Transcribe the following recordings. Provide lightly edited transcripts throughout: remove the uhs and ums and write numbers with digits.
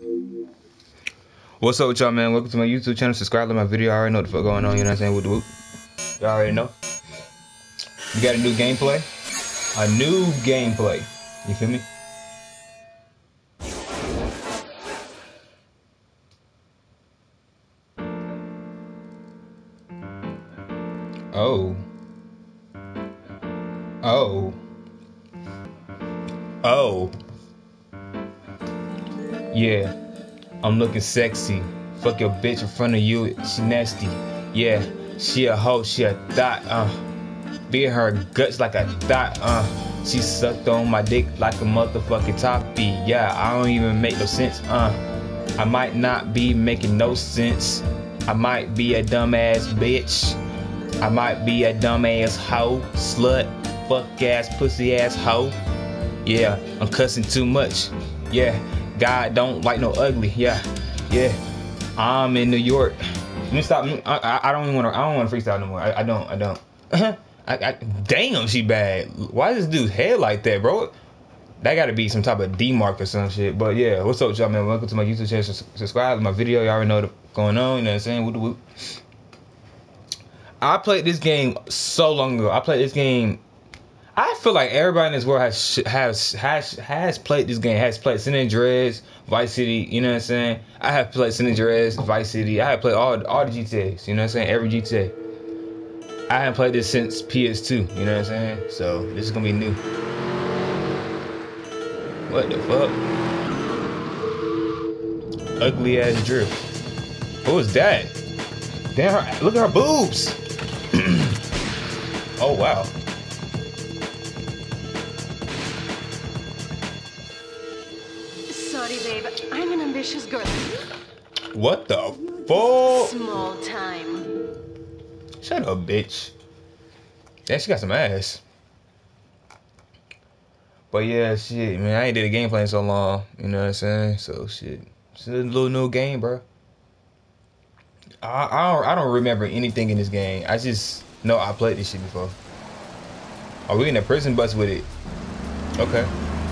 What's up with y'all, man? Welcome to my YouTube channel. Subscribe to my video. I already know what the fuck going on, you know what I'm saying? Whoop, whoop. Y'all already know. We got a new gameplay. A new gameplay. You feel me? Oh. Oh. Oh. Yeah. I'm looking sexy. Fuck your bitch in front of you. She nasty. Yeah. She a hoe. She a thot. Beat her guts like a thot. She sucked on my dick like a motherfucking toppy. Yeah. I don't even make no sense. I might not be making no sense. I might be a dumbass bitch. I might be a dumbass hoe, slut, fuck ass, pussy ass hoe. Yeah, I'm cussing too much. Yeah, God don't like no ugly. Yeah, yeah. I'm in New York. Let me stop. I don't even want to. I don't want to freestyle no more. I don't. Damn, she bad. Why is this dude's head like that, bro? That gotta be some type of D-mark or some shit. But yeah, what's up with y'all, man? Welcome to my YouTube channel. Subscribe to my video. Y'all already know what's going on. You know what I'm saying? Whoop, whoop. I played this game so long ago. I played this game. I feel like everybody in this world has played this game. Has played San Andreas, Vice City. You know what I'm saying? I have played San Andreas, Vice City. I have played all the GTAs. You know what I'm saying? Every GTA. I haven't played this since PS2. You know what I'm saying? So this is gonna be new. What the fuck? Ugly ass drift. Who is that? Damn, look at her boobs. Oh wow. Sorry, babe. I'm an ambitious girl. What the fuck? Small time. Shut up, bitch. Yeah, she got some ass. But yeah, shit, man, I ain't did a gameplay in so long. You know what I'm saying? So shit, it's a little new game, bro. I don't remember anything in this game. I just know I played this shit before. Are we in a prison bus with it? Okay.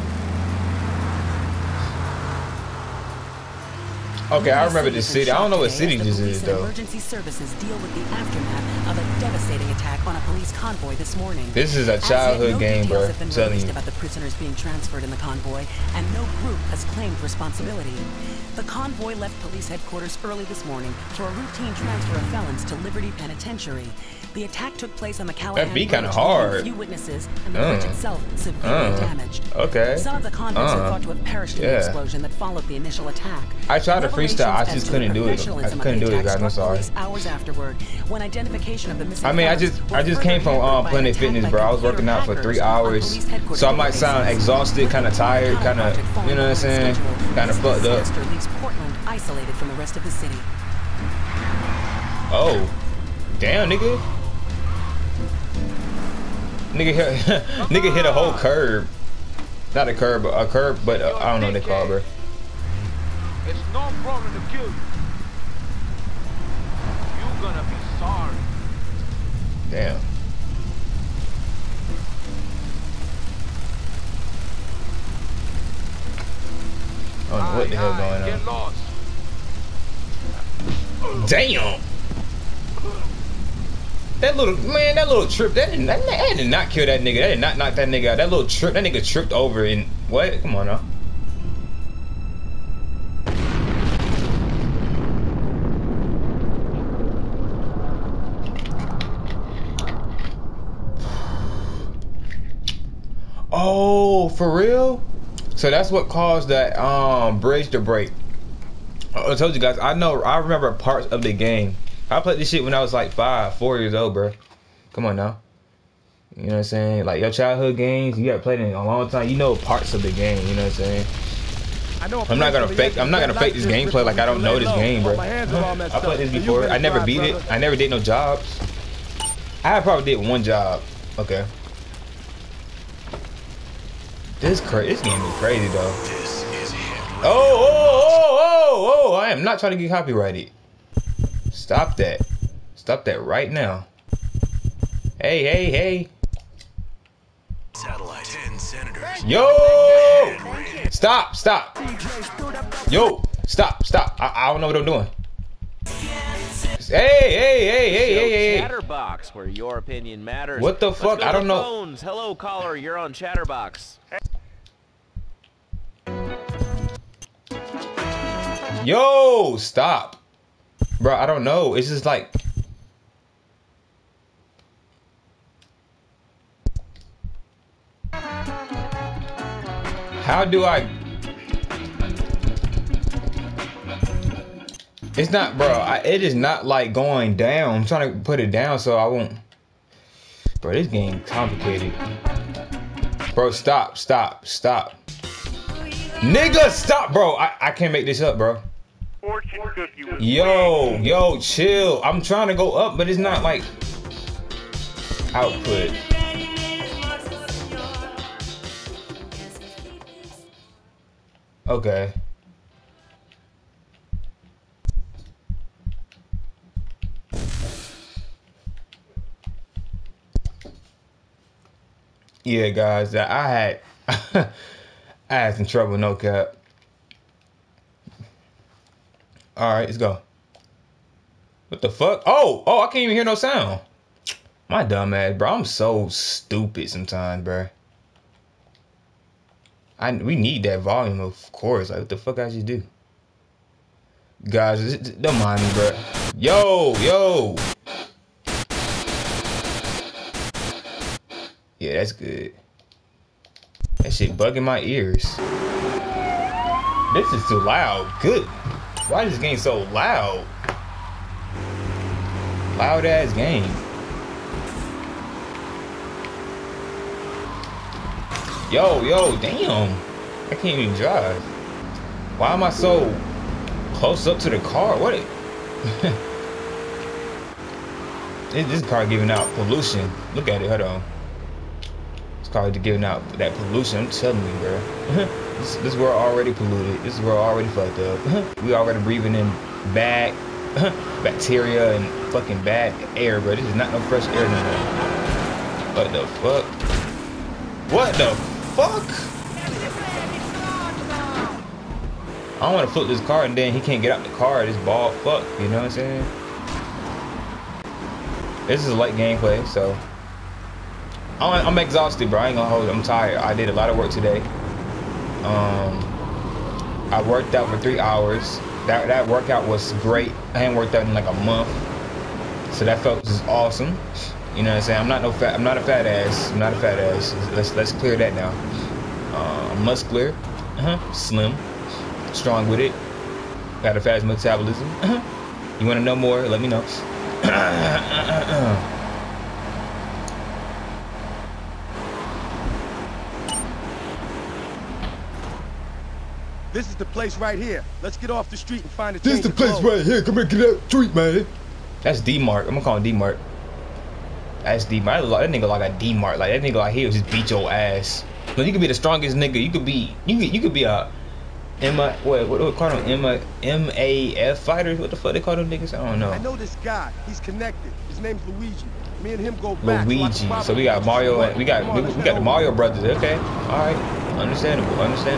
Okay, I remember this city. I don't know what city this is though. Emergency services deal with the aftermath of a devastating attack on a police convoy this morning. This is a childhood game, bro. I'm telling you. About the prisoners being transferred in the convoy, and no group has claimed responsibility. The convoy left police headquarters early this morning for a routine transfer of felons to Liberty Penitentiary. The attack took place on the Callahan Bridge. That'd be kind of hard. Few witnesses, and the bridge itself severely damaged. Okay. Some of the convicts are thought to have perished in the explosion that followed the initial attack. I tried to freestyle. I just couldn't do it. I couldn't do it, guys. I'm sorry. Hours afterward, when identification of the missing I mean, I just came from Planet Fitness, bro. I was working out for 3 hours, so I might sound exhausted, kind of tired, kind of, you know what I'm saying, kind of fucked up. Leaves Portland isolated from the rest of the city. Oh, damn, nigga. Nigga hit a whole curb. Not a curb, but a curb, but I don't know what they call it, bro. It's no problem to kill you. You're gonna be sorry. Damn. I don't know what the hell going on. Get lost. Damn. That little trip, that did not kill that nigga. That did not knock that nigga out. That little trip, that nigga tripped over and what? Come on now. Oh, for real? So that's what caused that bridge to break. I told you guys, I remember parts of the game. I played this shit when I was like 4 years old, bro. Come on now. You know what I'm saying? Like your childhood games, you got played in a long time. You know parts of the game, you know what I'm saying? I'm not gonna fake this gameplay like I don't know this game, bro. I played this before. I never beat it. I never did no jobs. I probably did one job. Okay. This game is crazy though. Oh! I am not trying to get copyrighted. Stop that. Stop that right now. Hey. Satellite 10 senators. Yo! Stop. Yo, Stop. I don't know what I'm doing. Hey. Chatterbox, where your opinion matters. What the fuck? I don't know. Phones. Hello, caller. You're on Chatterbox. Yo, stop. Bro, I don't know. It's just like... How do I... It's not, bro. It is not like going down. I'm trying to put it down so I won't... Bro, this game complicated. Bro, stop. Nigga, stop, bro. I can't make this up, bro. Yo, chill. I'm trying to go up, but it's not like output. Okay. Yeah, guys, I had some trouble, no cap. All right, let's go. What the fuck? Oh, I can't even hear no sound. My dumb ass, bro. I'm so stupid sometimes, bro. We need that volume, of course. Like, what the fuck I should do? Guys, don't mind me, bro. Yo. Yeah, that's good. That shit bugging my ears. This is too loud. Good. Why is this game so loud? Loud ass game. Yo, damn. I can't even drive. Why am I so close up to the car? What? This car giving out pollution. Look at it, hold on. This car is giving out that pollution. I'm telling you, bro. This world already polluted. This world already fucked up. We already breathing in bad bacteria and fucking bad air, bro. This is not no fresh air no more. What the fuck? What the fuck? I don't want to flip this car and then he can't get out the car. This ball fuck, you know what I'm saying? This is light gameplay, so I'm exhausted, bro. I ain't gonna hold it. I'm tired. I did a lot of work today. I worked out for 3 hours. That workout was great. I hadn't worked out in like a month, so that felt just awesome. You know what I'm saying? I'm not a fat ass. I'm not a fat ass. Let's clear that now. I'm muscular, slim, strong with it. Got a fast metabolism. You want to know more? Let me know. This is the place right here. Let's get off the street and find a This is the place right here. Come here, get out the street, man. That's D-Mart. I'm gonna call him D-Mart. That's D-Mart. That nigga like a D-Mart. Like that nigga like he'll just beat your ass. But you could be the strongest nigga. You could be a what call them MAF fighters? What the fuck they call them niggas? I don't know. I know this guy. He's connected. His name's Luigi. Me and him go back. Luigi. So we got Mario and we got the Mario brothers. Okay. All right. Understandable.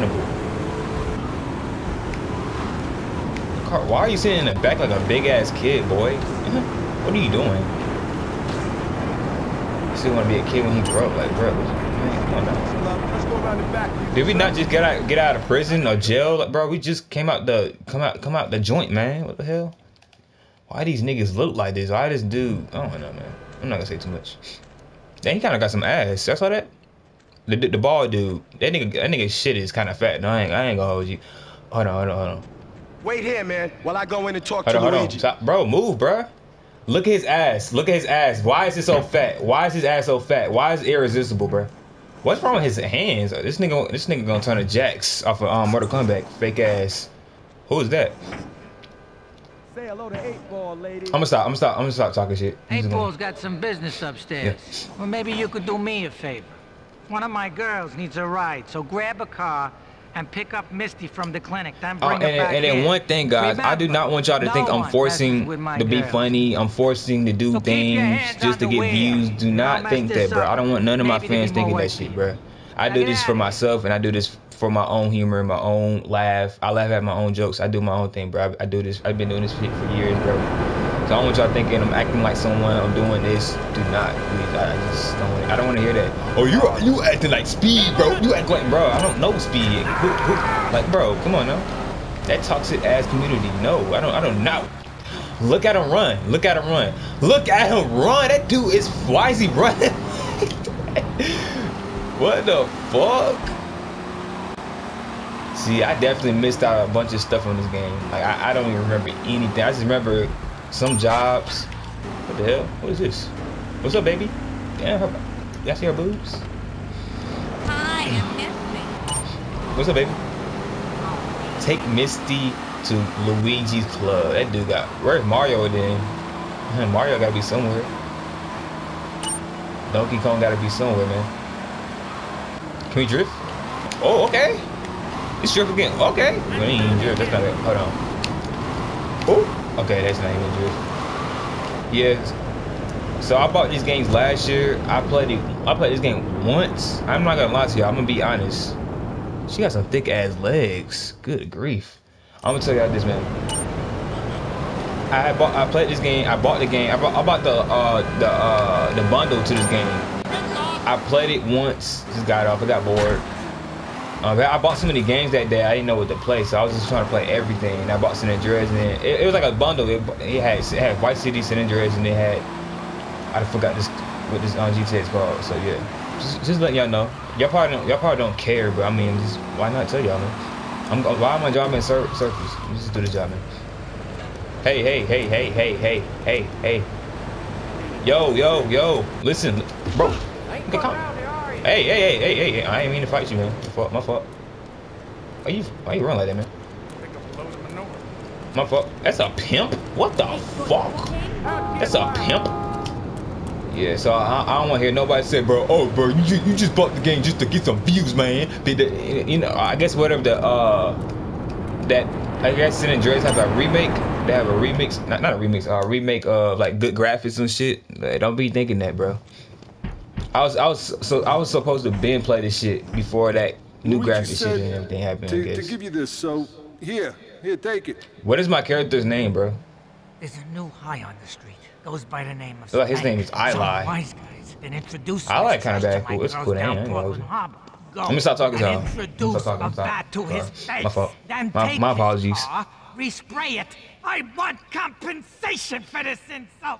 Why are you sitting in the back like a big ass kid, boy? What are you doing? You still want to be a kid when you grow up, like, bro? Man, come on now. Let's go around the back. Did we not just get out of prison or jail, like, bro? We just came out the joint, man. What the hell? Why these niggas look like this? Why this dude? I don't know, man. I'm not gonna say too much. Then he kind of got some ass. That's all that. The bald dude. That nigga shit is kind of fat. No, I ain't gonna hold you. Hold on. Wait here, man, while I go in and talk to Luigi. Hold on. Stop. Bro, move, bro. Look at his ass. Why is it so fat? Why is his ass so fat? Why is it irresistible, bro? What's wrong with his hands? This nigga gonna turn to Jax off of Mortal Kombat. Fake ass. Who is that? Say hello to 8-Ball, lady. I'm gonna stop talking shit. 8-Ball's got some business upstairs. Yeah. Well, maybe you could do me a favor. One of my girls needs a ride, so grab a car and pick up Misty from the clinic, then bring her back and then in. one thing, guys, I do not want y'all to think I'm forcing to be funny. I'm forcing to do things just to get views. Do not think that, bro. I don't want none of my fans thinking that shit, bro. I do this for myself, and I do this for my own humor, my own laugh. I laugh at my own jokes. I do my own thing, bro. I do this. I've been doing this shit for years, bro. So I don't want y'all thinking I'm acting like someone. I'm doing this. Do not, please. I just don't want. I don't want to hear that. Oh, you acting like Speed, bro. You act like, bro. I don't know Speed. Like, bro, come on now. That toxic ass community. No, I don't know. Look at him run. Look at him run. Look at him run. That dude is. Why is he running? What the fuck? See, I definitely missed out a bunch of stuff on this game. Like, I don't even remember anything. I just remember some jobs. What the hell? What is this? What's up, baby? Damn, y'all see her boobs? Hi, I'm Misty. What's up, baby? Take Misty to Luigi's Club. That dude got. Where's Mario then? Mario gotta be somewhere. Donkey Kong gotta be somewhere, man. Can we drift? Oh, okay. It's drift again. Okay. We ain't even drift. That's not it. Hold on. Oh. Okay, that's not even drift. Yes. So I bought these games last year. I played this game once. I'm not gonna lie to y'all. I'm gonna be honest. She got some thick ass legs. Good grief. I'm gonna tell y'all this, man. I played this game. I bought the game. I bought the bundle to this game. I played it once. Just got off. I got bored. I bought so many games that day. I didn't know what to play, so I was just trying to play everything. And I bought San Andreas, and then it was like a bundle. It had Vice City, San Andreas, and it had I forgot what this GTA is called. So yeah, just letting y'all know. Y'all probably don't care, but I mean, just why not tell y'all, man? Why am I driving in circles? Just do the job, man. Hey. Yo. Listen, bro. Hey. I ain't mean to fight you, man. My fault. Why you run like that, man? My fault. That's a pimp? What the fuck? That's a pimp? Yeah, so I don't want to hear nobody say, bro, oh, bro, you just bought the game just to get some views, man. You know, I guess whatever I guess San Andreas have a remake. They have a remix, not a remix, a remake of like good graphics and shit. Like, don't be thinking that, bro. I was supposed to Ben play this shit before that new graphic shit and everything happened. I guess. To give you this, so here, take it. What is my character's name, bro? There's a new high on the street. Goes by the name of. His name is Eli. Wise guy's been introduced. I like kind of bad cool. It's cool. Let me stop talking to him. Introduce a bat to his face. My fault. Then my apologies. Respray it. I want compensation for this insult.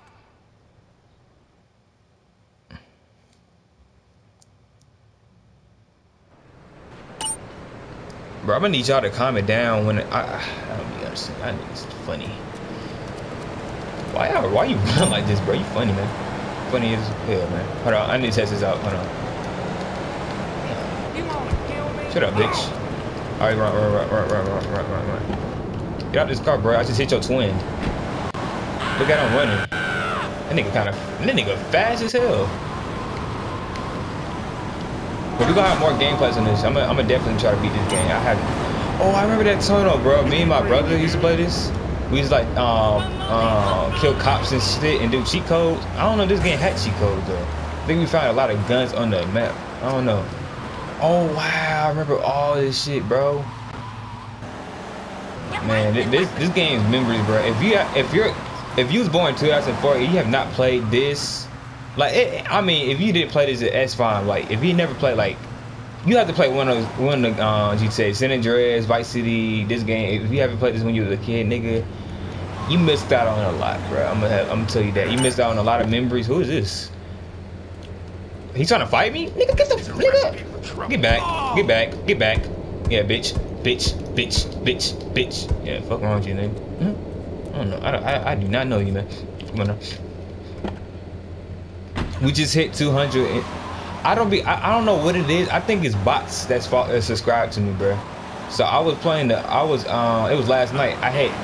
Bro, I'm gonna need y'all to calm it down when I don't be honest. I think it's funny. Why you run like this, bro? You funny, man. Funny as hell, man. Hold on, I need to test this out. Hold on. Shut up, bitch. Alright, run. Get out this car, bro. I just hit your twin. Look at him running. That nigga fast as hell. But we gonna have more gameplays on this. I'm gonna definitely try to beat this game. I remember that tunnel, bro. Me and my brother used to play this. We used to like kill cops and shit and do cheat codes. I don't know if this game had cheat codes though. I think we found a lot of guns on the map. I don't know. Oh wow, I remember all this shit, bro. Man, this game's memories, bro. If you was born in 2004 and you have not played this, like I mean, if you didn't play this, that's fine. Like if you never played, like you have to play one of the GTA, San Andreas, Vice City. This game, if you haven't played this when you was a kid, nigga, you missed out on a lot, bro. I'm gonna tell you that you missed out on a lot of memories. Who is this? He's trying to fight me, nigga. Get back. Yeah, bitch. Yeah, fuck wrong with you, nigga. I don't know. I do not know you, man. Come on now. We just hit 200. I don't know what it is. I think it's bots that's subscribed to me, bro. So I was playing it was last night. I had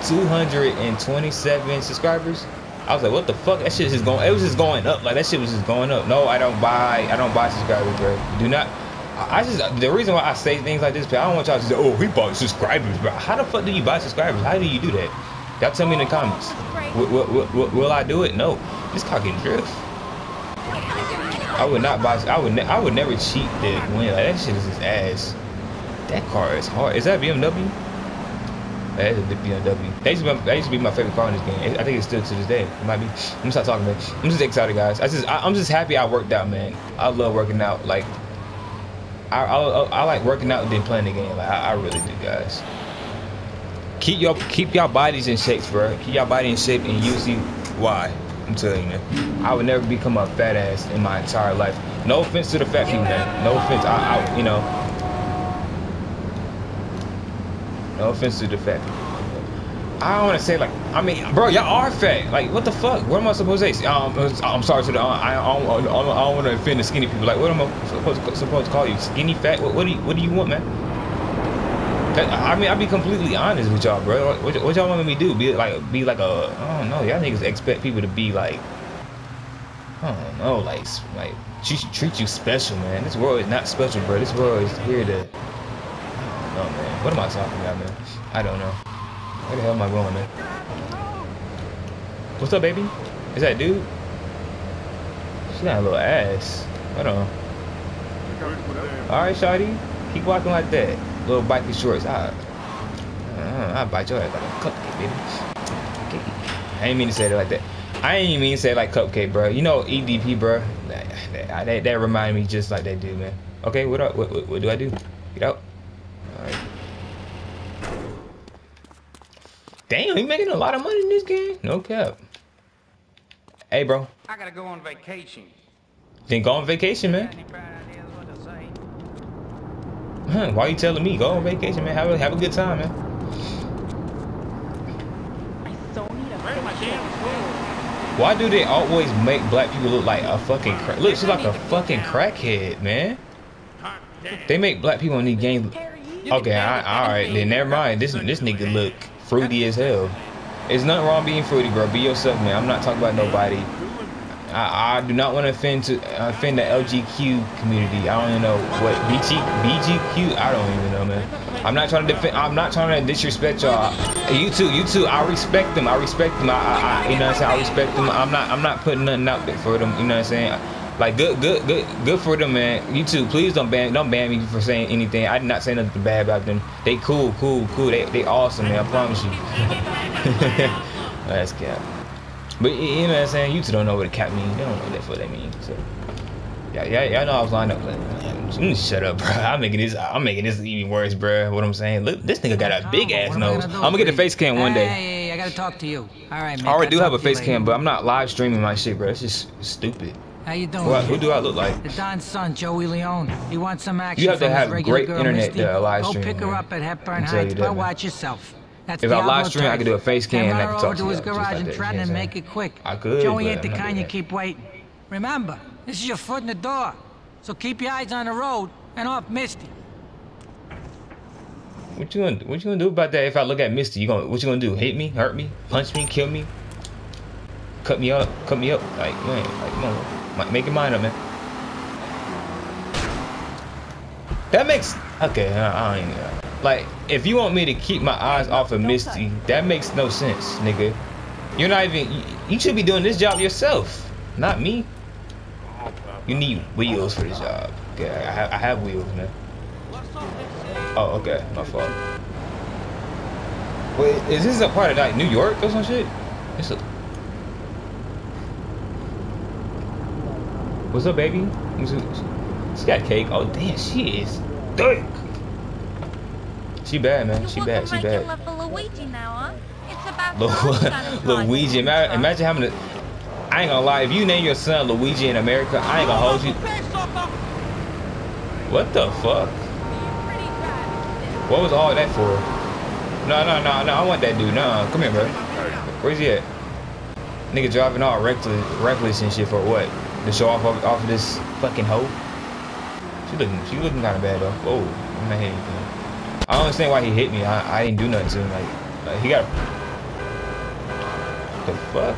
227 subscribers. I was like, what the fuck? That shit is going. It was just going up. Like that shit was just going up. No, I don't buy subscribers, bro. Do not. The reason why I say things like this, I don't want y'all to say, oh, he bought subscribers, bro. How the fuck do you buy subscribers? How do you do that? Y'all tell me in the comments. Will I do it? No. This car can drift. I would not buy. I would never cheat the win. Like that shit is just ass. That car is hard. Is that BMW? That is a BMW. That used to be my favorite car in this game. I think it's still to this day. It might be. I'm gonna stop talking, man. I'm just excited, guys. I'm just happy I worked out, man. I love working out. Like I like working out than playing the game. Like I really do, guys. Keep y'all bodies in shape, bro. Keep y'all body in shape, and you'll see why. I'm telling you, man. I would never become a fat ass in my entire life. No offense to the fat people, man. No offense. You know. No offense to the fat people. I don't want to say like, I mean, bro, y'all are fat. Like, what the fuck? What am I supposed to say? I'm sorry to the. I don't want to offend the skinny people. Like, what am I supposed to call you? Skinny, fat? What do you want, man? I mean, I'll be completely honest with y'all, bro. What y'all want me to do? Be like a, I don't know. Y'all niggas expect people to be like, I don't know, like treat you special, man. This world is not special, bro. This world is here to, I don't know, man. What am I talking about, man? I don't know. Where the hell am I going, man? What's up, baby? Is that dude? She got a little ass. Hold on. All right, shawty. Keep walking like that. Little biking shorts. I'll bite your ass like a cupcake, baby. I ain't mean to say it like that. I ain't mean to say it like cupcake, bro. You know EDP, bro. That reminded me just like that dude, man. Okay, what up? What do I do? Get out. All right. Damn, he making a lot of money in this game. No cap. Hey, bro. I gotta go on vacation. Then go on vacation, man. Huh, why you telling me? Go on vacation, man. Have a good time, man. Why do they always make black people look like a fucking look? She's like a fucking crackhead, man. They make black people in these games. Okay, all right, then never mind. This nigga look fruity as hell. There's nothing wrong being fruity, bro. Be yourself, man. I'm not talking about nobody. I do not want to offend the LGQ community. I don't even know what BGQ. I don't even know, man. I'm not trying to defend. I'm not trying to disrespect y'all. You too. I respect them. I respect them. You know what I'm saying? I respect them. I'm not putting nothing out there for them. You know what I'm saying? Like good for them, man. You too. Please don't ban me for saying anything. I did not say nothing bad about them. They cool. They awesome, man. I promise you. That's cap. But you know what I'm saying? You two don't know what a cap means. They don't know what that means. So y'all know I was lined up. Shut up, bro. I'm making this even worse, bro. What I'm saying? Look, this nigga got a big ass nose. I'm gonna get a face cam one day. Hey, I gotta talk to you. All right, man. I already do have a face cam, but I'm not live streaming my shit, bro. It's just stupid. How you doing? Who do I look like? The Don's son, Joey Leone. He wants some action. You have to from his have regular great girl, internet Misty. to live Go stream. pick her man. up at Hepburn tell you Heights, that, but man. watch yourself. That's If I Diablo live stream, I could do a face cam and I could talk to to his you just garage like in that. Trenton You know and what I'm make saying? it quick. I could, Joey but ain't the I'm not kind you doing keep waiting. Remember, this is your foot in the door. So keep your eyes on the road and off Misty. What you gonna do about that? If I look at Misty, what you gonna do? Hit me, hurt me, punch me, kill me, cut me up? Like man, like come on, make your mind up, man. That makes okay. I don't even know. Like if you want me to keep my eyes off of Misty, that makes no sense, nigga. You're not even. You should be doing this job yourself, not me. You need wheels for this job. Okay, I have wheels, man. Oh, okay, my fault. Wait, is this a part of like New York or some shit? What's up, baby? She got cake. Oh damn, she is thick. She bad, man. She bad. Luigi now, huh? It's about Luigi. Imagine having to. I ain't gonna lie. If you name your son Luigi in America, I ain't gonna hold you. What the fuck? What was all that for? No. I want that dude. Nah, come here, bro. Where's he at? Nigga driving all reckless and shit for what? To show off of this fucking hoe? She looking kind of bad though. Whoa, I'm not hitting anything. I don't understand why he hit me. I didn't do nothing to him. Like he got. What the fuck?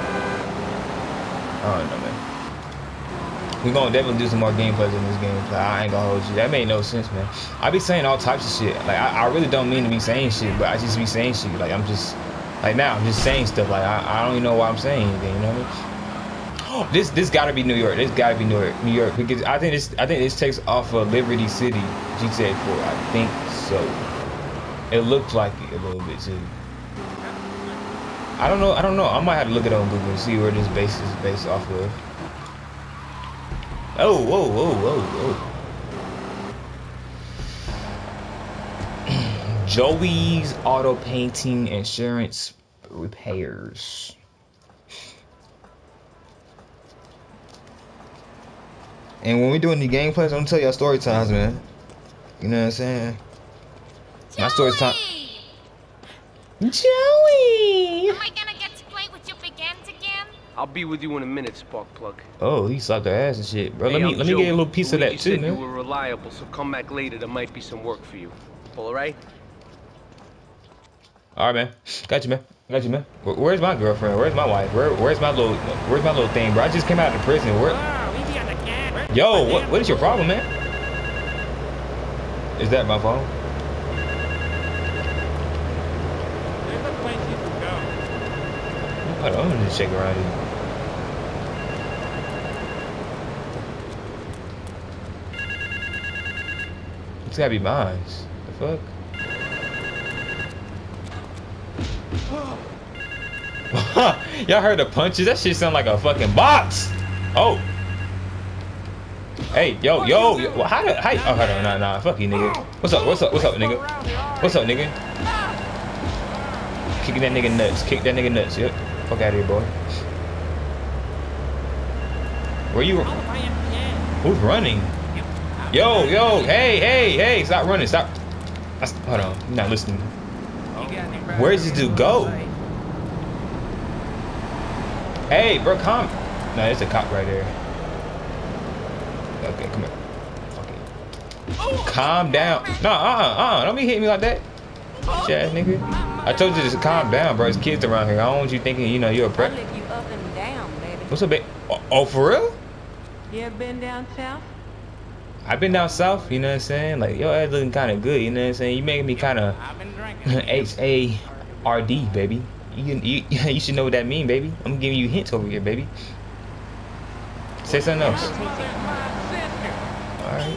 I don't know, man. We gonna definitely do some more gameplays in this game. Like, I ain't gonna hold you. That made no sense, man. I be saying all types of shit. Like I really don't mean to be saying shit, but I just be saying shit. Like I'm just saying stuff. Like I don't even know why I'm saying anything. You know what I mean? This gotta be New York. This gotta be New York, because I think this takes off of Liberty City, GTA 4. I think so. It looks like it a little bit too. I don't know. I might have to look it up on Google and see where this base is based off of. Oh, whoa, whoa, whoa, whoa. Joey's Auto Painting Insurance Repairs. And when we're doing the gameplays, I'm gonna tell y'all story times, man. You know what I'm saying? Joey! My story time. Joey! Am I gonna get to play with your big ends again? I'll be with you in a minute, Sparkplug. Oh, he slapped her ass and shit, bro. Hey, let me get a little piece of that too, said man. You were reliable, so come back later. There might be some work for you. All right? All right, man. Got you, man. Got you, man. Where's my girlfriend? Where's my wife? Where's my little thing, bro? I just came out of prison. Yo, what is your problem, man? Is that my phone? Hold on, I'm gonna just check around here. It's gotta be mine. The fuck? Y'all heard the punches? That shit sound like a fucking box. Oh. Hey, yo. Well, how? Oh, hold on, nah. Fuck you, nigga. What's up, nigga? What's up, nigga? Kicking that nigga nuts. Kick that nigga nuts. Yep. Fuck out of here, boy. Where you? Who's running? Yo. Hey. Stop running. Stop. Hold on. You're not listening. Where does this dude go? Hey, bro, calm. No, there's a cop right there. Okay, come here. Fuck it. Calm down. No, don't be hitting me like that. Shit, nigga. I told you to calm down, bro. There's kids around here. I don't want you thinking, you know, you're a prep. I'll lift you up and down, baby. What's up, babe? Oh, for real? You ever been down south? I've been down south, you know what I'm saying? Like, your ass looking kind of good, you know what I'm saying? You making me kind of H-A-R-D, baby. You should know what that mean, baby. I'm giving you hints over here, baby. Say something else. Alright.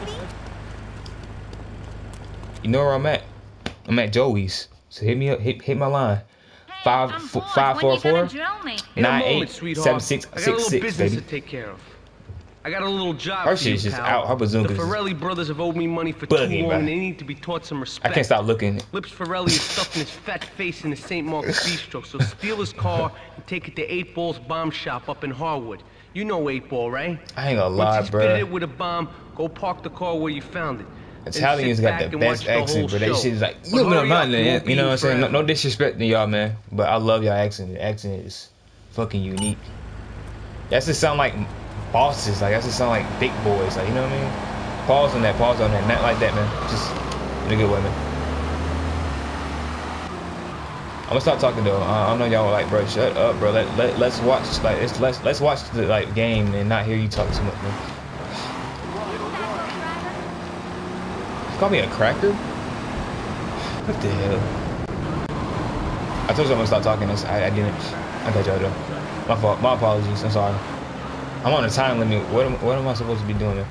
You know where I'm at? I'm at Joey's. So hit me up, hit my line. 544 987666, baby. To take care of. I got a little job Her for you, shit's just pal. out. Her bazookas. The Farrelly brothers have owed me money for too long, and they need to be taught some respect. I can't stop looking. Lips Farrelly is stuffing his fat face in the St. Mark's Bistro, so steal his car and take it to 8 Ball's bomb shop up in Harwood. You know 8 Ball, right? I ain't gonna lie, Once you bro. spit it with a bomb, go park the car where you found it. Italians got the best accent, but they shit is like, you know what I'm saying? No disrespect to y'all, man, but I love y'all accent. The accent is fucking unique. That just sound like bosses, like that just sound like big boys, like, you know what I mean? Pause on that, not like that, man. Just in a good way, man. I'm gonna stop talking though. I know y'all like, bro, shut up, bro. Let's watch, like, let's watch the like game and not hear you talk too much, man. Call me a cracker? What the hell? I told you I'm gonna stop talking. I didn't. I got y'all though. My fault. My apologies. I'm sorry. I'm on a time limit. What am I supposed to be doing there?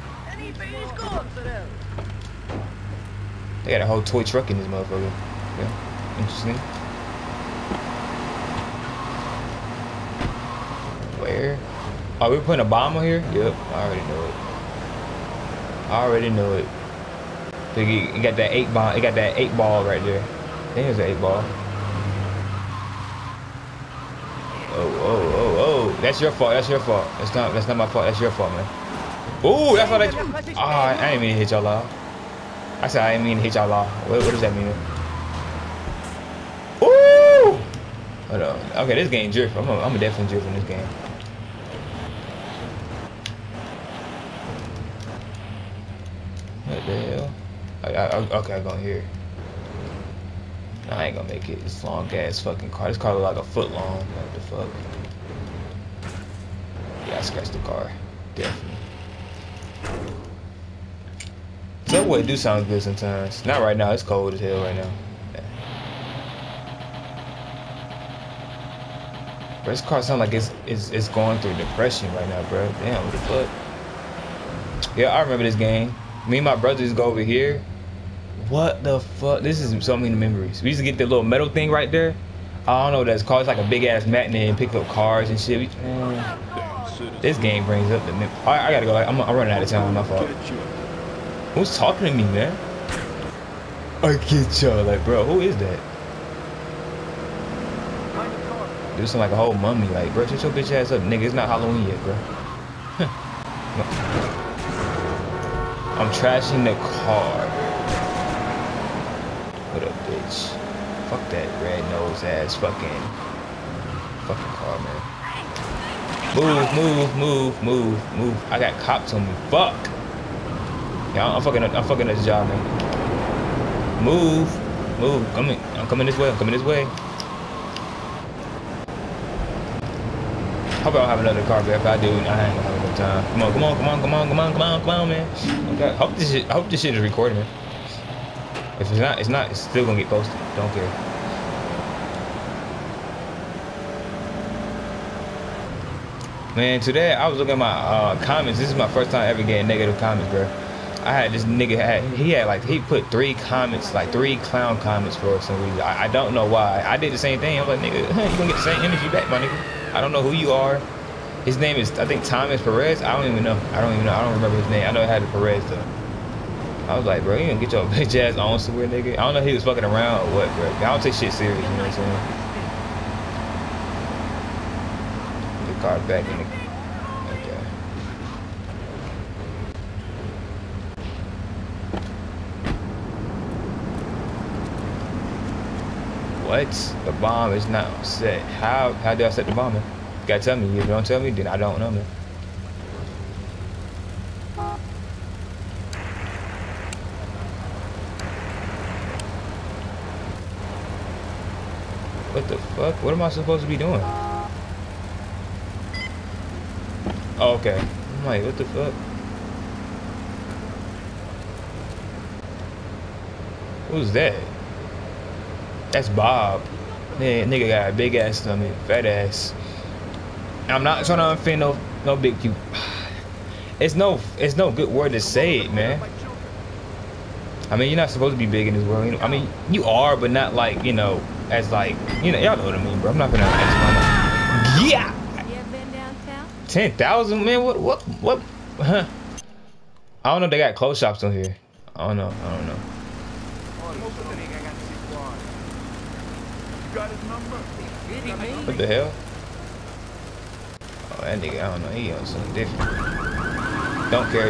They got a whole toy truck in this motherfucker. Yeah. Interesting. Where? Are we putting a bomb on here? Yep. I already know it. So you got that 8 ball. It got that 8 ball right there. I think it's an 8 ball. Oh. That's your fault. That's not my fault. That's your fault, man. Ooh, that's all that. Oh, I didn't mean to hit y'all off. I said I didn't mean to hit y'all off. What does that mean? Ooh! Hold on. Okay, this game drift. I'm a definitely drift in this game. What the hell? Okay, I'm going here. I ain't gonna make it. This long ass fucking car. This car look like a foot long. What the fuck? Yeah, I scratched the car. Definitely. Subway do sound good sometimes. Not right now. It's cold as hell right now. Yeah. Bro, this car sound like it's going through depression right now, bro. Damn, what the fuck? Yeah, I remember this game. Me and my brothers go over here. What the fuck? This is so many memories. We used to get the little metal thing right there. I don't know what that's called. It's like a big ass matinee and pick up cars and shit. Man, this game brings up the memories. I gotta go. I'm running out of time. My fault. Who's talking to me, man? I get y'all. Like, bro, who is that? Dude, sound like a whole mummy. Like, bro, shut your bitch ass up, nigga. It's not Halloween yet, bro. I'm trashing the car. What up, bitch? Fuck that red nose ass fucking car, man. Move. I got cops on me. Fuck. Yeah, I'm fucking up this job, man. Move. I'm coming this way. Hope I don't have another car, but if I do, I ain't gonna have enough time. Come on, man. Okay. I hope this shit is recording, man. If it's not, it's still gonna get posted. Don't care. Man, today I was looking at my comments. This is my first time ever getting negative comments, bro. I had this nigga he put 3 comments, like 3 clown comments for some reason. I don't know why. I did the same thing. I'm like, nigga, you gonna get the same energy back, my nigga. I don't know who you are. His name is, I think, Thomas Perez. I don't even know. I don't remember his name. I know it had a Perez though. I was like, bro, you gonna get your bitch ass on somewhere, nigga? I don't know if he was fucking around or what, bro. I don't take shit serious, you know what I'm saying? The car back in the... Okay. What? The bomb is not set. How do I set the bomb, man? You gotta tell me. If you don't tell me, then I don't know, man. What the fuck? What am I supposed to be doing? Oh, okay. I'm like, what the fuck? Who's that? That's Bob. Man, nigga got a big ass stomach, fat ass. I'm not trying to offend no big people. It's no good word to say it, man. I mean, you're not supposed to be big in this world. You know? I mean, you are, but not like, you know, as like, you know, y'all know what I mean, bro. I'm not gonna ask my mom. Yeah. You ever been downtown? 10,000, man. What? Huh? I don't know. They got clothes shops on here. I don't know. What the hell? Oh, that nigga, I don't know. He on something different. Don't care.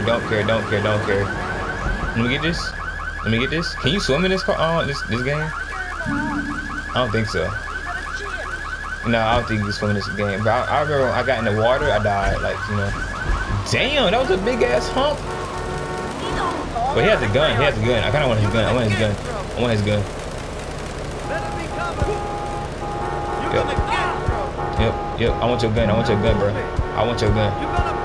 Let me get this. Can you swim in this car? This game? I don't think so. No, I don't think you can swim in this game. But I remember when I got in the water, I died. Like, you know. Damn, that was a big ass hump. But he has a gun. I kind of want his gun. I want his gun. Yep. I want your gun, bro. I want your gun.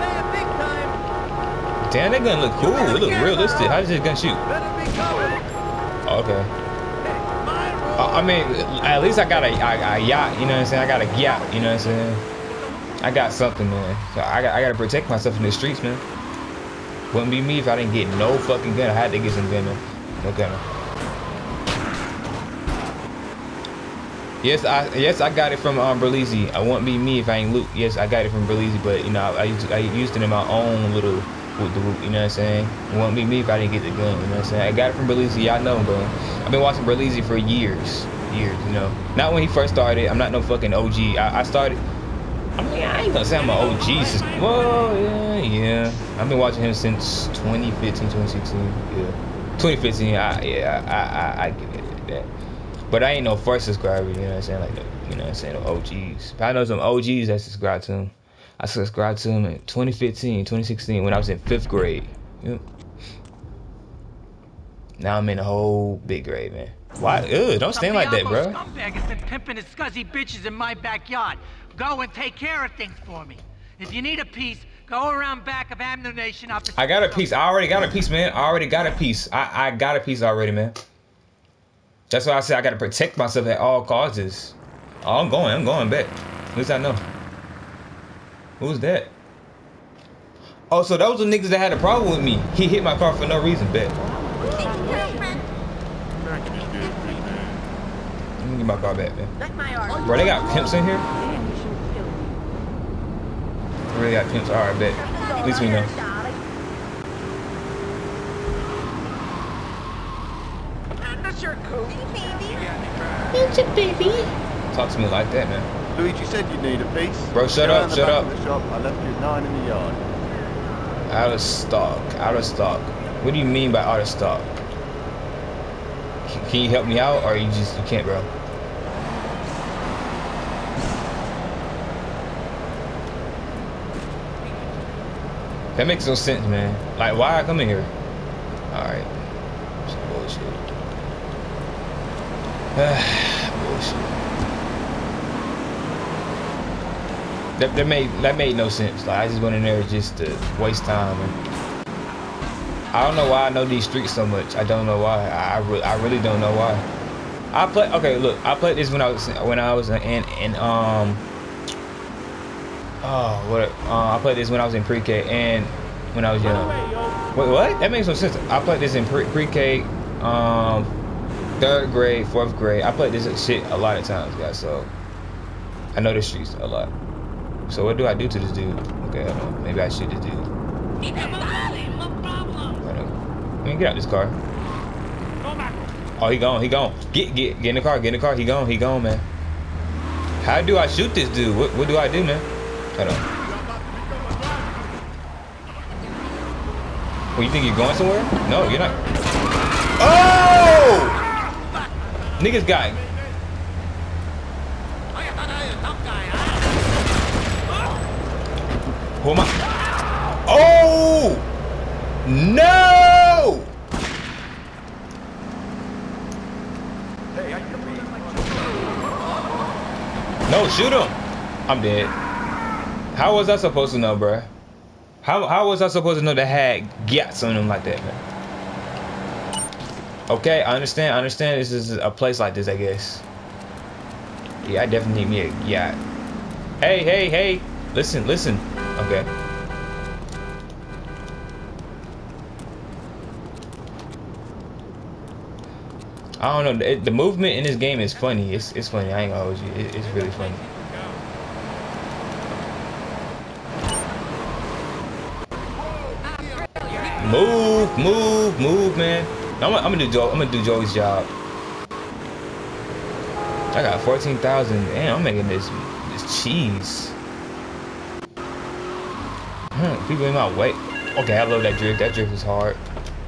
Damn, that gun look cool. It look realistic. How does this gun shoot? Oh, okay. I mean, at least I got a yacht. You know what I'm saying? I got a yacht. You know what I'm saying? I got something, man. So I gotta protect myself in the streets, man. Wouldn't be me if I didn't get no fucking gun. I had to get some gun, man. No gun. Yes, I got it from Berlizzi. I wouldn't be me if I ain't loot. Yes, I got it from Berlizzi, but you know, I used it in my own little whoop the whoop. You know what I'm saying? It wouldn't be me if I didn't get the gun. You know what I'm saying? I got it from Berlizzi. Y'all know, bro. I've been watching Berlizzi for years. You know. Not when he first started. I'm not no fucking OG. I started. I mean, I ain't gonna say I'm an OG. Well, yeah. I've been watching him since 2015, 2016. Yeah, 2015. I give it that. But I ain't no first subscriber, you know what I'm saying? Like, you know what I'm saying? No OGs. But I know some OGs that subscribe to him. I subscribed to him in 2015, 2016 when I was in 5th grade. Yep. Now I'm in a whole big grade, man. Why? Ugh, don't stand like that, bro. Scumbag has been pimping his scuzzy bitches in my backyard. Go and take care of things for me. If you need a piece, go around back of Ammunition up. I got a piece. I already got a piece, man. I got a piece already, man. That's why I said I gotta protect myself at all causes. Oh, I'm going back. At least I know. Who's that? Oh, so those were niggas that had a problem with me. He hit my car for no reason, bet. Let me get my car back, man. Bro, they got pimps in here? They really got pimps. Alright, bet. At least we know. It's a baby. Talk to me like that, man. Luigi said you need a piece. Bro, shut up, shut up. The shop. I left you at 9 in the yard. Out of stock, out of stock. What do you mean by out of stock? Can you help me out, or you can't, bro? That makes no sense, man. Like, why I come in here? Alright. Some bullshit. Bullshit. That made no sense. Like, I just went in there just to waste time. And I don't know why I know these streets so much. I don't know why. I really don't know why. Okay, look, I played this when I was in I played this when I was in pre-K and when I was young. Wait, what? That makes no sense. I played this in pre-K, 3rd grade, 4th grade. I played this shit a lot of times, guys. So I know the streets a lot. So what do I do to this dude? Okay, hold on. Maybe I shoot this dude. Let me get out this car. Oh, he gone. He gone. Get in the car. Get in the car. He gone, man. How do I shoot this dude? What do I do, man? Hold on. Well, you think you're going somewhere? No, you're not. Oh! Niggas got. Who am I? Oh! No! No, shoot him! I'm dead. How was I supposed to know, bruh? How was I supposed to know that had gats on him like that, man? Okay, I understand. This is a place like this, I guess. Yeah, I definitely need me a yacht. Hey. Listen. Okay. I don't know. The movement in this game is funny. It's funny. I ain't gonna hold you. It's really funny. Move, man. I'm gonna do Joey's job. I got 14,000. Damn, I'm making this cheese. People in my way. Okay, I love that drift. That drift is hard.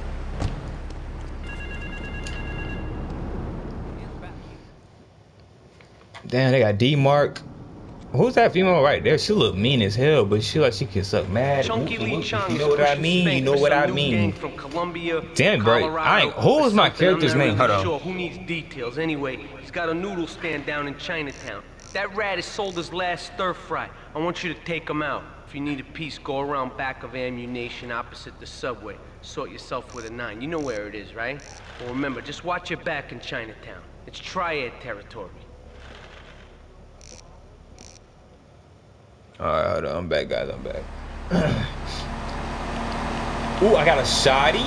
Damn, they got D-Mark. Who's that female right there? She look mean as hell, but she like she can suck mad. You know what I mean? You know what I mean? Damn, bro. Who is my character's name? Hold on. Who needs details anyway? He's got a noodle stand down in Chinatown. That rat has sold his last stir fry. I want you to take him out. If you need a piece, go around back of Ammunition opposite the subway. Sort yourself with a 9. You know where it is, right? Well, remember, just watch your back in Chinatown. It's Triad territory. Alright, hold on. I'm back, guys. I'm back. Ooh, I got a shotty.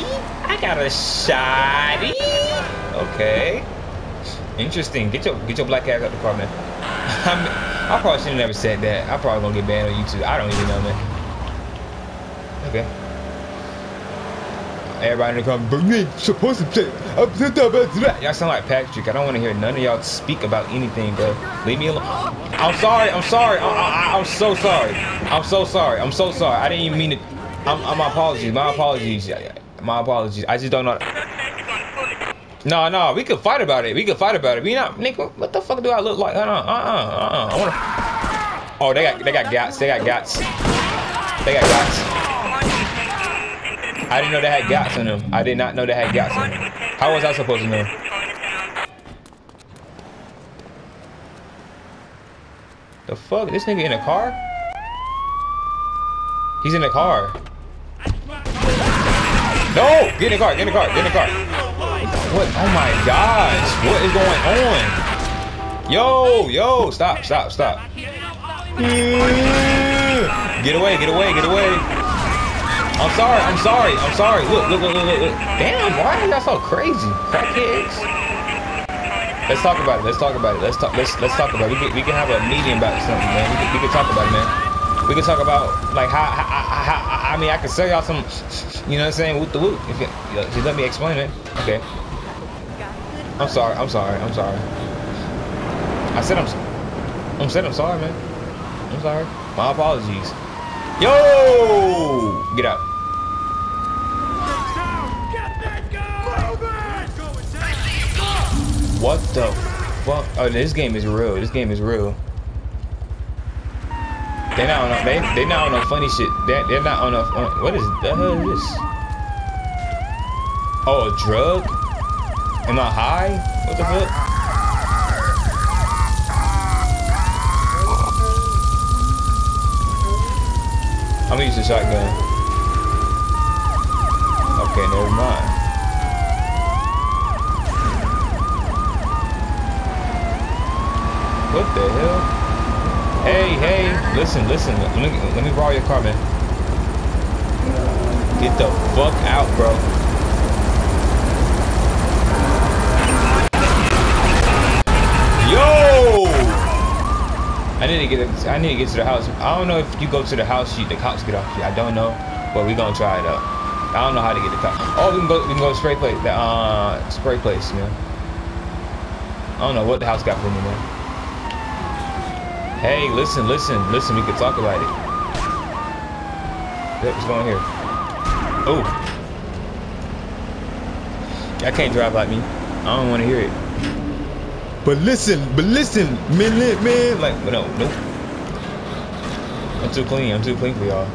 Okay. Interesting. Get your black ass out the car, man. I probably should have never said that. I probably gonna get banned on YouTube. I don't even know, man. Okay. Everybody in the comments, but you ain't supposed to say. Y'all sound like Patrick. I don't want to hear none of y'all speak about anything, bro. Leave me alone. I'm sorry. I'm so sorry. I'm so sorry. I didn't even mean it. My apologies. My apologies. I just don't know. No. We could fight about it. We not, nigga. What the fuck do I look like? I wanna. Oh, they got guts. I didn't know they had guts on them. I did not know they had guts on them. How was I supposed to know? The fuck? This nigga in a car? He's in the car. No! Get in the car. What? Oh my gosh. What is going on? Yo, stop. Get away, get away, get away. I'm sorry, I'm sorry, I'm sorry. Look, look, look, look, look. Damn, why are y'all so crazy? Crackheads. Let's talk about it. Let's talk about it. Let's talk about it. We can have a meeting about something, man. We can talk about it, man. We can talk about like how I mean I can sell y'all some, you know what I'm saying, whoop the whoop. If you just let me explain it. Okay. I'm sorry. I'm sorry. I'm sorry. I said I'm sorry, man. I'm sorry. My apologies. Yo! Get out. What the fuck? Oh, this game is real. This game is real. They're not on no, they're not on no funny shit. They're not on no. What is the hell is this? Oh, a drug? Am I high? What the fuck? I'm gonna use the shotgun. Okay, never mind. What the hell? Hey, hey, listen. Let me borrow your car, man. Get the fuck out, bro. Yo! I need to get to the house. I don't know if you go to the house, the cops get off you. I don't know, but we gonna try it out. I don't know how to get the cops. Oh, we can go to spray place. Spray place, man. I don't know what the house got for me, man. Hey, listen. We can talk about it. Yep, what's going here? Oh, y'all can't drive like me. I don't want to hear it. But listen, man. Like, no. I'm too clean for y'all.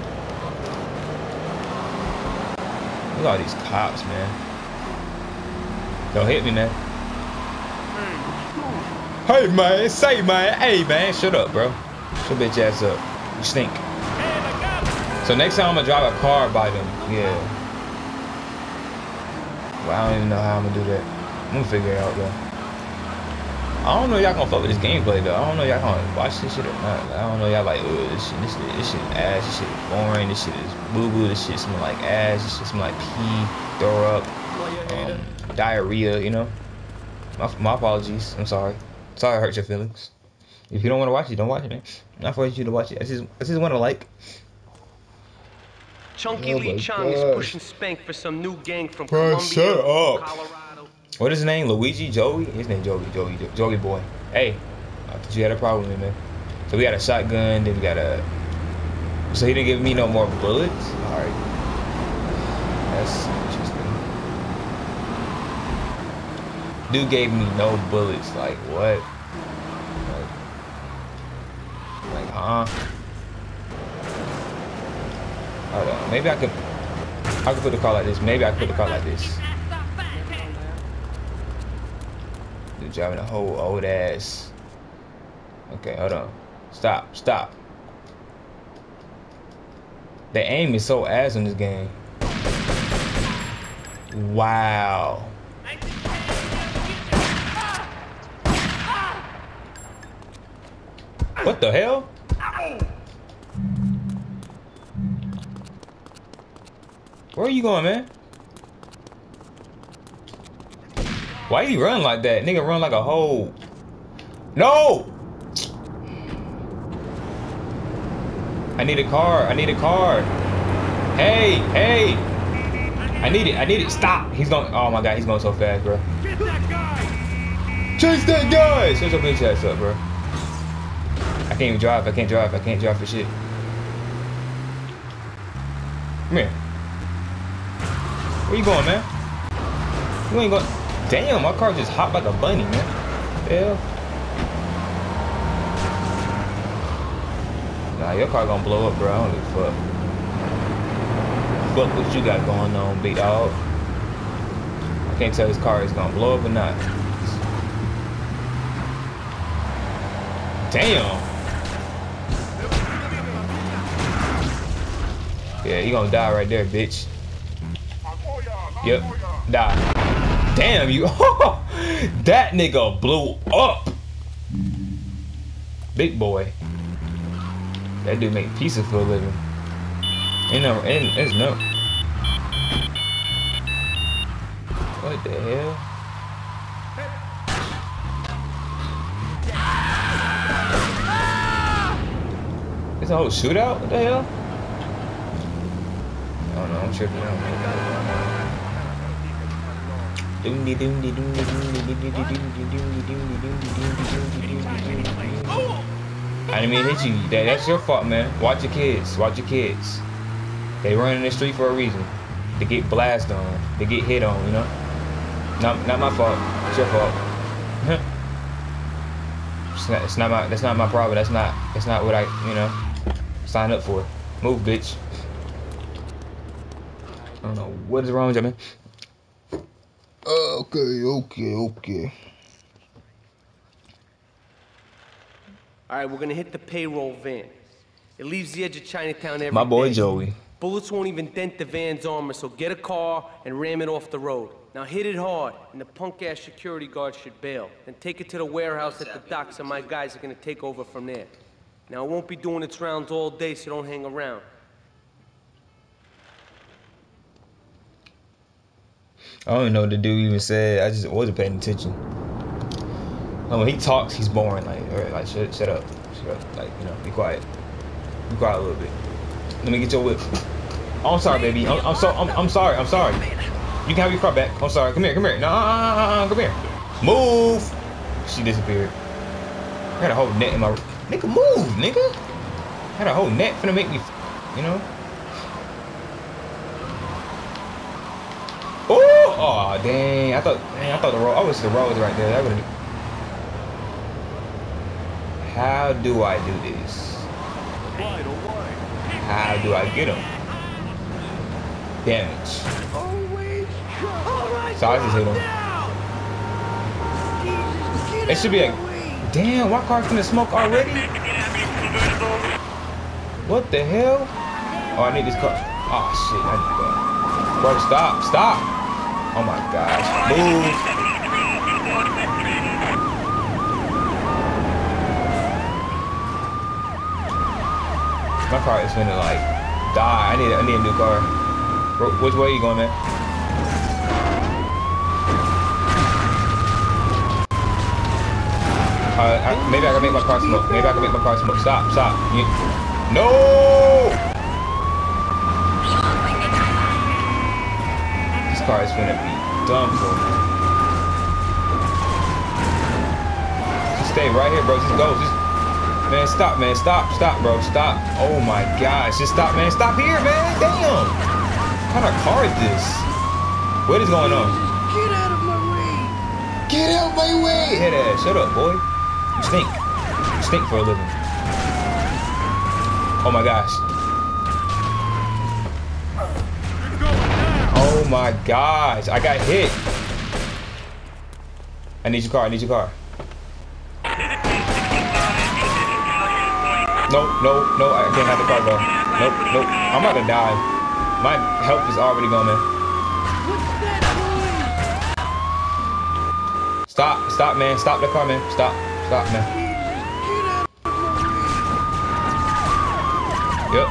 Look at all these cops, man. Don't hit me, man. Hey, man, hey, man, shut up, bro. Shut your bitch ass up. You stink. So next time I'm gonna drive a car by them. Yeah. Well, I don't even know how I'm gonna do that. I'm gonna figure it out, though. I don't know y'all gonna fuck with this gameplay though. I don't know y'all gonna watch this shit or not. I don't know y'all like, this shit ass, this shit is boring, this shit is boo-boo, this shit smell like ass, this shit smell like pee, throw up, diarrhea, you know? My apologies, I'm sorry. Sorry I hurt your feelings. If you don't want to watch it, don't watch it, man. I'm not forcing you to watch it. I just want to like. Chunky Lee Chong is pushing Spank for some new gang from Colombia, Colorado. What is his name? Luigi? Joey? His name Joey boy. Hey, I thought you had a problem with man. So we got a shotgun, then we got a... So he didn't give me no more bullets? Alright. That's interesting. Dude gave me no bullets. Like, what? Like, huh? Hold on. Maybe I could put the car like this. Maybe I could put the car like this. Dude driving a whole old ass. Okay, hold on. Stop. The aim is so ass in this game. Wow. What the hell? Where are you going, man? Why you run like that? Nigga run like a whole... No! I need a car. Hey! I need it. Stop! He's going... Oh my god, he's going so fast, bro. Get that guy! Chase that guy! Shut your bitch ass up, bro. I can't even drive. I can't drive for shit. Come here. Where you going, man? You ain't going... Damn, my car just hopped like a bunny, man. Hell. Nah, your car gonna blow up, bro. I don't give a fuck. Fuck what you got going on, big dog. I can't tell this car is gonna blow up or not. Damn. Yeah, you gonna die right there, bitch. Yep, die. Damn, you. That nigga blew up. Big boy. That dude make pizza for a living. And it's no. What the hell? It's a whole shootout? What the hell? I don't know, I'm tripping. I don't know what I didn't mean to hit you. That's your fault, man. Watch your kids. Watch your kids. They run in the street for a reason. They get blasted on. They get hit on, you know? Not my fault. It's your fault. That's not my problem. That's not what I, you know, signed up for. Move, bitch. I don't know what is wrong with you, man. Okay. All right, we're gonna hit the payroll van. It leaves the edge of Chinatown every day. My boy Joey. Bullets won't even dent the van's armor, so get a car and ram it off the road. Now hit it hard, and the punk-ass security guard should bail. Then take it to the warehouse at the docks, and my guys are gonna take over from there. Now it won't be doing its rounds all day, so don't hang around. I don't even know what the dude even said. I just wasn't paying attention. When he talks, he's boring. Like, all right, like shut up. Like, you know, be quiet. Be quiet a little bit. Let me get your whip. Oh, I'm sorry, baby. I'm sorry. You can have your car back. I'm sorry. Come here. Nah, come here. Move. She disappeared. I had a whole net in my. Nigga, move, nigga. I had a whole net finna make me, you know. Oh, dang! I thought the road. I wish the road was right there. That would have. How do I do this? How do I get him? Damage. So I just hit him. It should be like, damn, my car's gonna smoke already? What the hell? Oh, I need this car. Oh shit, I need to go. Bro, stop. Oh my gosh. Move. My car is finna like die. I need a new car. Which way are you going, man? Maybe I can make my car smoke. Stop. No! This car is finna be dumb for me. Just stay right here, bro. Just go. Man, stop, man. Stop, bro. Stop. Oh my gosh. Just stop, man. Stop here, man. Damn. What kind of car is this? What is going on? Get out of my way. Get out my way. Head ass. Shut up, boy. You stink. You stink for a living. Oh my gosh. Oh my gosh. I got hit. I need your car. No, I can't have the car go. Nope. I'm about to die. My health is already gone, man. Stop, man. Stop the car, man. Stop, man. Yep.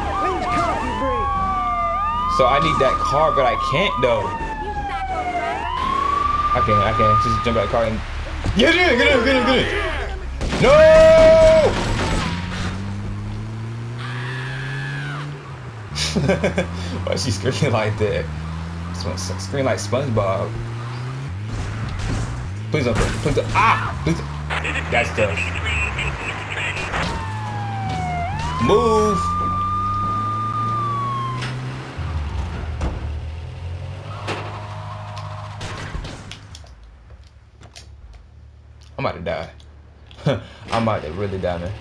So I need that car, but I can't, though. I can't. Just jump out of the car and... Get in! No! Why is she screaming like that? Scream like SpongeBob. Please don't. Ah! Please. That's tough. Move. I'm about to die. I'm about to really die, man.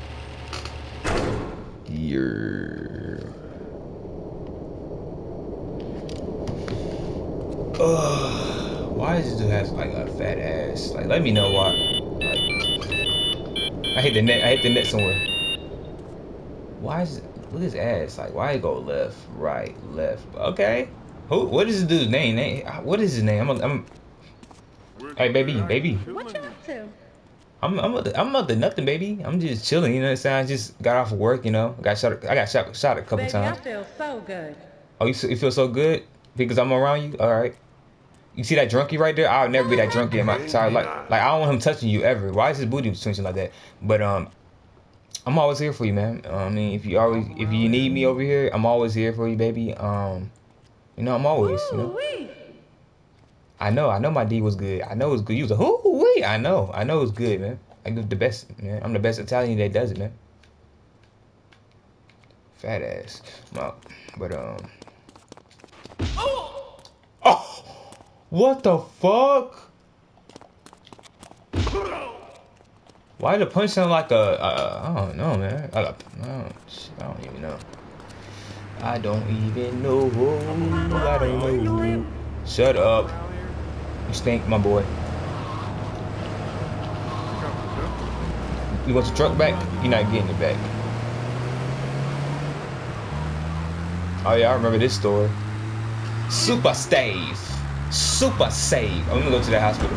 Why does this dude have like a fat ass? Like, let me know why. Like, I hit the net somewhere. Why is it? Look at his ass. Like, why it go left, right, left? Okay. Who? What is this dude's name? What is his name? Hey, baby. What you up to? I'm up to nothing, baby. I'm just chilling, you know what I'm saying? I just got off of work, you know. I got shot a couple Baby, times. I feel so good. Oh, you feel so good because I'm around you? All right. You see that drunkie right there? I'll never be that drunkie in my entire life. Like I don't want him touching you ever. Why is his booty twitching like that? But I'm always here for you, man. I mean, if you need me over here, I'm always here for you, baby. You know, I'm always, you know. I know my D was good. I know it was good. You was like, who? I know it was good, man. I give the best, man. I'm the best Italian that does it, man. Fat ass. Well, but oh, what the fuck? Why the punch sound like I don't know, man. I don't even know. I don't even know. I don't know. Shut up. You stink, my boy. You want your truck back? You're not getting it back. Oh yeah, I remember this story. Super Save. Super Save. I'm gonna go to the hospital.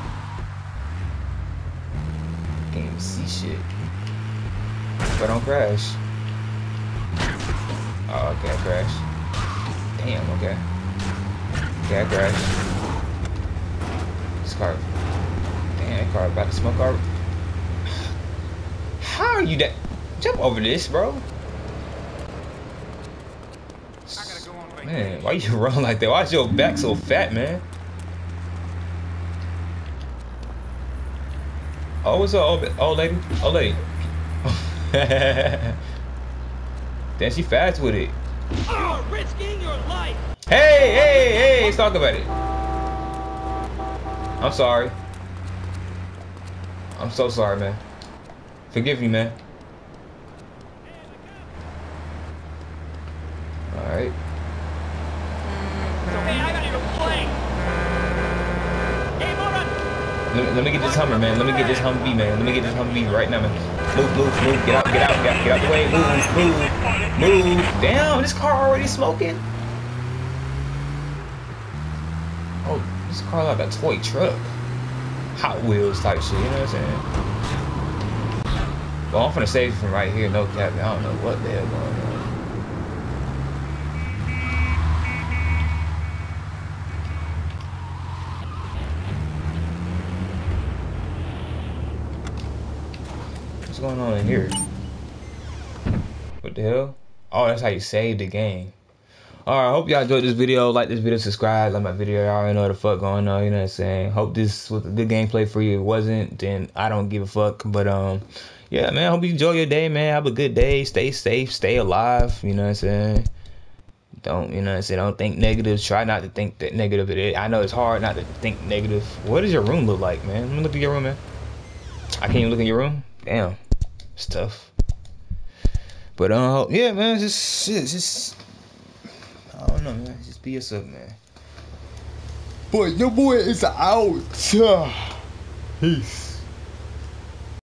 Can't even see shit. But don't crash. Oh, okay, I crashed. Damn, okay. Okay, I crashed. This car. Damn, that car about to smoke car. How are you that? Jump over this, bro. Man, why you run like that? Why is your back so fat, man? Oh, what's up, old lady? Old lady. Damn, she fast with it. You're risking your life. Hey, let's talk about it. I'm sorry. I'm so sorry, man. Forgive me, man. Alright. Hey, I gotta go play. Let me get this Hummer, man. Let me get this Humvee, man. Let me get this Humvee right now, man. Move. Get out the way. Move. Damn, this car already smoking. Oh, this car like a toy truck. Hot Wheels type shit, you know what I'm saying? Well, I'm finna save you from right here, no cap. I don't know what the hell going on. What's going on in here? What the hell? Oh, that's how you save the game. Alright, hope y'all enjoyed this video. Like this video, subscribe, like my video. Y'all already know what the fuck going on, you know what I'm saying? Hope this was a good gameplay for you. If it wasn't, then I don't give a fuck. But yeah, man, hope you enjoy your day, man. Have a good day. Stay safe, stay alive, you know what I'm saying? Don't, you know what I'm saying? Don't think negative. Try not to think that negative. I know it's hard not to think negative. What does your room look like, man? Let me look at your room, man. I can't even look in your room? Damn. It's tough. But yeah, man, just I don't know, man. Just be yourself, man. Boy, your boy is out. Peace.